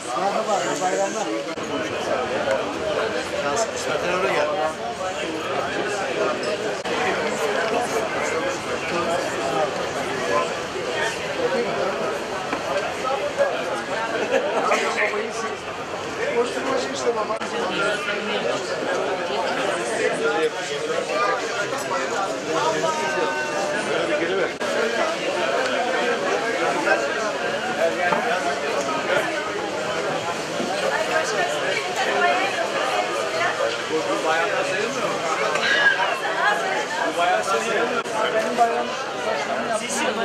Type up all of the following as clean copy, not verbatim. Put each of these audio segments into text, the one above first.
Merhaba, bayramlar. İsmet'ten oraya gel. Koşturmacı işte baba. Bu bayramda sayılmıyor mu? Bu bayram sayılmıyor mu? Benim bayram başlarını yaptım.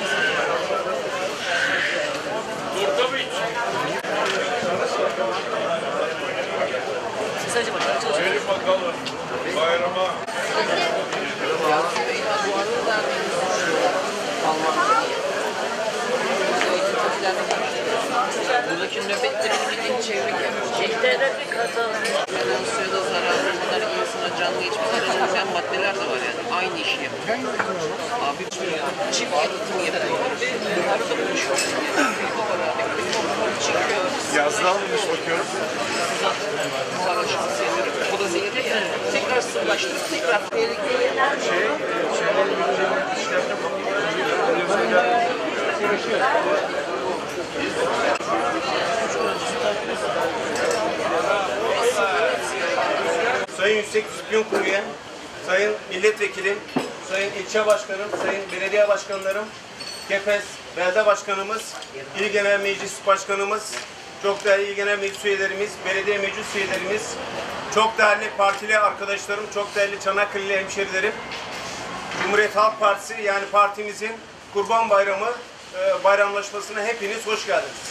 Sadece bakalım çalışıyor. Gelin bakalım. Bayrama. Buradaki nöbetlerin bildiğin çevre Şehirlerde bir kaza neden suya da zararlı, bunlar insana canlı hiçbir zarar olmayan maddeler de var yani. Aynı işi yapıyor. Abi çift yalıtım yapıyor. Bunları da buluşuyor. Çıkıyor. Yazda alınmış bakıyorum. Sarhoşluk zehri. Bu da zehri ya. Tekrar sıvılaştırıp tekrar Sayın Yüksek Disiplin Kurulu üyem, Sayın Milletvekilim, Sayın İlçe Başkanım, Sayın Belediye Başkanlarım, KEPES Belde Başkanımız, İl Genel Meclis Başkanımız, çok değerli İl Genel Meclis üyelerimiz, belediye meclis üyelerimiz, çok değerli partili arkadaşlarım, çok değerli Çanakkale'li hemşerilerim, Cumhuriyet Halk Partisi yani partimizin Kurban Bayramı bayramlaşmasına hepiniz hoş geldiniz.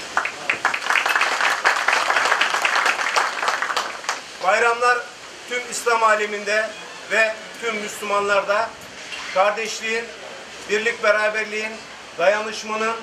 Bayramlar tüm İslam aleminde ve tüm Müslümanlarda kardeşliğin, birlik beraberliğin, dayanışmanın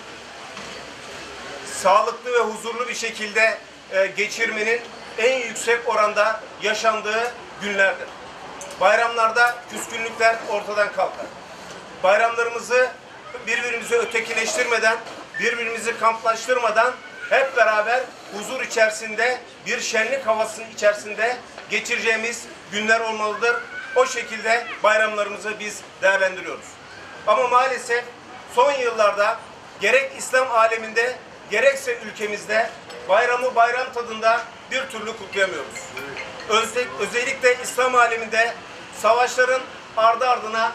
sağlıklı ve huzurlu bir şekilde geçirmenin en yüksek oranda yaşandığı günlerdir. Bayramlarda küskünlükler ortadan kalkar. Bayramlarımızı birbirimizi ötekileştirmeden, birbirimizi kamplaştırmadan hep beraber huzur içerisinde, bir şenlik havasının içerisinde geçireceğimiz günler olmalıdır. O şekilde bayramlarımızı biz değerlendiriyoruz. Ama maalesef son yıllarda gerek İslam aleminde gerekse ülkemizde bayramı bayram tadında bir türlü kutlayamıyoruz. Özellikle İslam aleminde savaşların ardı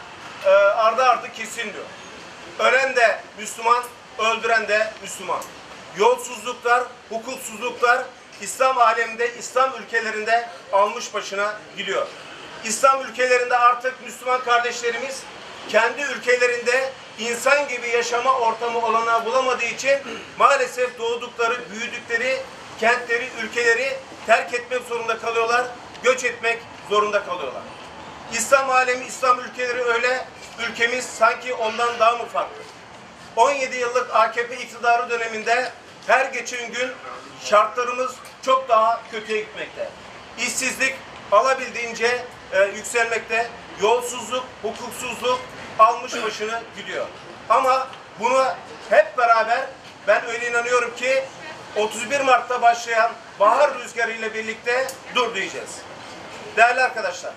ardı kesilmiyor. Ölen de Müslüman, öldüren de Müslüman. Yolsuzluklar, hukuksuzluklar İslam aleminde, İslam ülkelerinde almış başına gidiyor. İslam ülkelerinde artık Müslüman kardeşlerimiz kendi ülkelerinde insan gibi yaşama ortamı olanağı bulamadığı için maalesef doğdukları, büyüdükleri kentleri, ülkeleri terk etmek zorunda kalıyorlar, göç etmek zorunda kalıyorlar. İslam alemi, İslam ülkeleri öyle, ülkemiz sanki ondan daha mı farklı? 17 yıllık AKP iktidarı döneminde her geçen gün şartlarımız çok daha kötüye gitmekte. İşsizlik alabildiğince yükselmekte, yolsuzluk, hukuksuzluk almış başını gidiyor. Ama bunu hep beraber ben öyle inanıyorum ki 31 Mart'ta başlayan bahar rüzgarı ile birlikte dur diyeceğiz. Değerli arkadaşlar,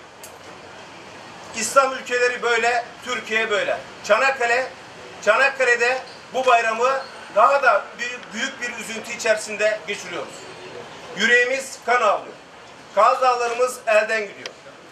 İslam ülkeleri böyle, Türkiye böyle. Çanakkale'de bu bayramı daha da büyük bir üzüntü içerisinde geçiriyoruz. Yüreğimiz kan ağlıyor. Kaz Dağlarımız elden gidiyor.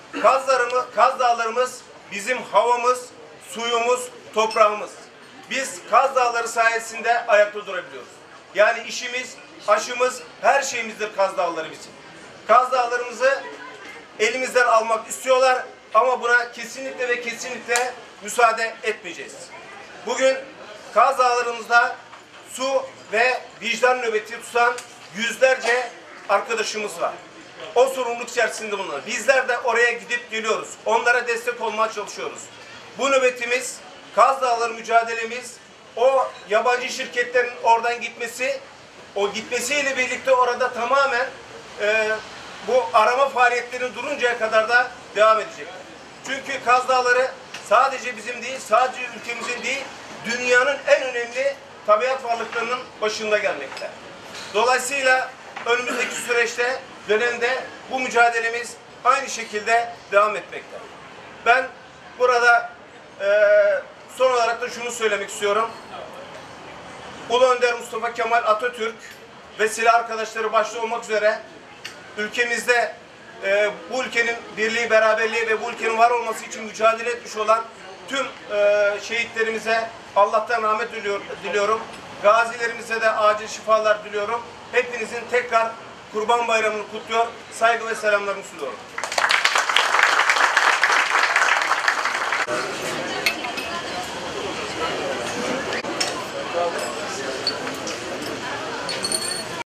Kaz Dağlarımız bizim havamız, suyumuz, toprağımız. Biz Kaz Dağları sayesinde ayakta durabiliyoruz. Yani işimiz, aşımız, her şeyimizdir Kaz Dağları bizim. Kaz Dağlarımızı elimizden almak istiyorlar ama buna kesinlikle ve kesinlikle müsaade etmeyeceğiz. Bugün Kaz Dağlarımızda su ve vicdan nöbeti tutan yüzlerce arkadaşımız var. O sorumluluk içerisinde bunlar. Bizler de oraya gidip geliyoruz. Onlara destek olmaya çalışıyoruz. Bu nöbetimiz, Kaz Dağları mücadelemiz, o yabancı şirketlerin oradan gitmesi, o gitmesiyle birlikte orada tamamen bu arama faaliyetlerinin duruncaya kadar da devam edecekler. Çünkü Kaz Dağları sadece bizim değil, sadece ülkemizin değil, dünyanın en önemli tabiat varlıklarının başında gelmekte. Dolayısıyla önümüzdeki süreçte, dönemde bu mücadelemiz aynı şekilde devam etmekte. Ben burada son olarak da şunu söylemek istiyorum. Ulu Önder Mustafa Kemal Atatürk ve silah arkadaşları başta olmak üzere ülkemizde bu ülkenin birliği, beraberliği ve bu ülkenin var olması için mücadele etmiş olan tüm şehitlerimize Allah'tan rahmet diliyorum. Gazilerimize de acil şifalar diliyorum. Hepinizin tekrar Kurban Bayramı'nı kutluyor. Saygı ve selamlarımı sunuyorum.